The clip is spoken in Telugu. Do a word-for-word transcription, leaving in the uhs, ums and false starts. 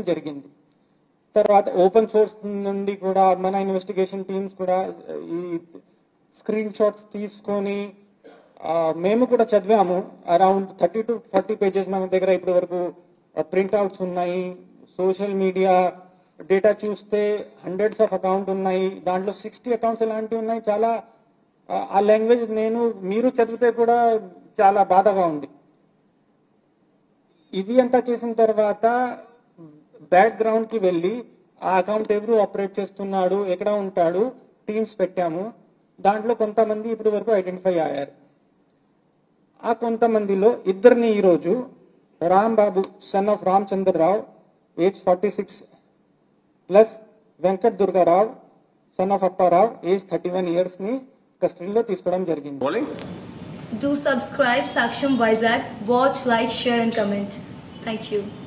చేయడం జరిగింది. తర్వాత ఓపెన్ సోర్స్ నుండి కూడా మన ఇన్వెస్టిగేషన్ టీమ్స్ కూడా ఈ స్క్రీన్ షాట్స్ తీసుకొని మేము కూడా చదివాము. Around thirty to forty pages మన దగ్గర ఇప్పటి వరకు ప్రింట్అవుట్స్ ఉన్నాయి. సోషల్ మీడియా డేటా చూస్తే హండ్రెడ్స్ ఆఫ్ అకౌంట్ ఉన్నాయి. దాంట్లో సిక్స్టీ అకౌంట్స్ ఎలాంటివి ఉన్నాయి. చాలా ఆ లాంగ్వేజ్ నేను మీరు చదివితే కూడా చాలా బాధగా ఉంది. ఇది అంతా చేసిన తర్వాత బ్యాక్గ్రౌండ్ కి వెళ్ళి ఆ అకౌంట్ ఎవరు ఆపరేట్ చేస్తున్నాడు, ఎక్కడ ఉంటాడు, టీమ్స్ పెట్టాము. దాంట్లో కొంతమంది ఇప్పటి వరకు ఐడెంటిఫై అయ్యారు. ఆ కొంతమందిలో ఇద్దరిని ఈరోజు Rambabu son of Ramachandrarao age forty six plus Venkat Durgarao son of Apparao age thirty one years ని కస్టడీలో తీసుకోవడం జరిగింది. Do subscribe Saksham Vizag, watch, like, share and comment. Thank you.